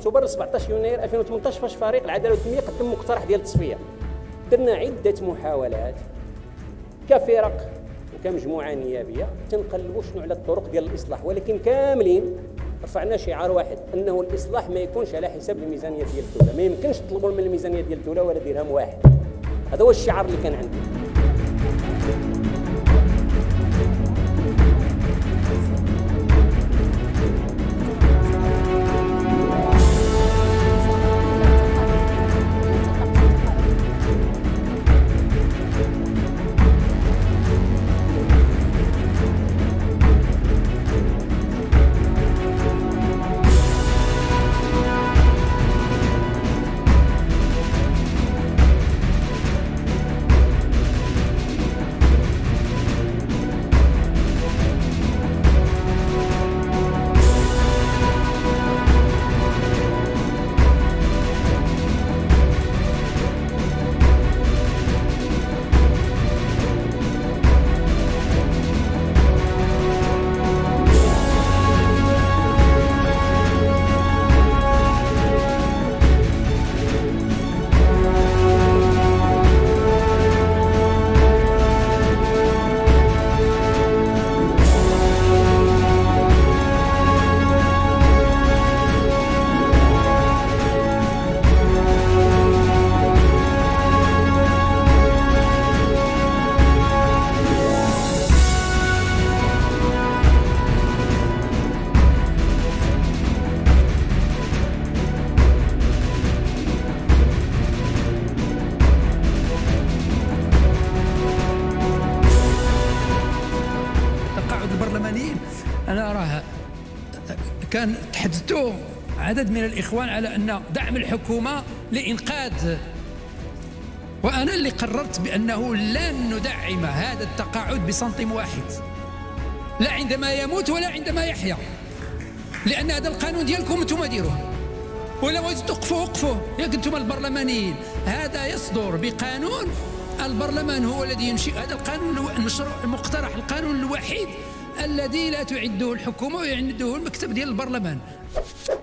اكتوبر ل 17 يناير 2018 فاش فريق العداله والتنميه قدم مقترح ديال التصفيه. درنا عده محاولات كفرق وكمجموعه نيابيه تنقلبوا شنو على الطرق ديال الاصلاح، ولكن كاملين رفعنا شعار واحد انه الاصلاح ما يكونش على حساب الميزانيه ديال الدوله، ما يمكنش تطلبوا من الميزانيه ديال الدوله ولا درهم واحد. هذا هو الشعار اللي كان عندي. البرلمانيين أنا أراها كان تحدثوا عدد من الإخوان على أن دعم الحكومة لإنقاذ، وأنا اللي قررت بأنه لن ندعم هذا التقاعد بسنتيم واحد، لا عندما يموت ولا عندما يحيا، لأن هذا القانون ديالكم انتم ديروه، ولا بغيتوا توقفوه وقفوه يا انتم البرلمانيين. هذا يصدر بقانون، البرلمان هو الذي ينشئ هذا القانون، المقترح القانون الوحيد الذي لا تعده الحكومة ويعنده المكتب ديال البرلمان.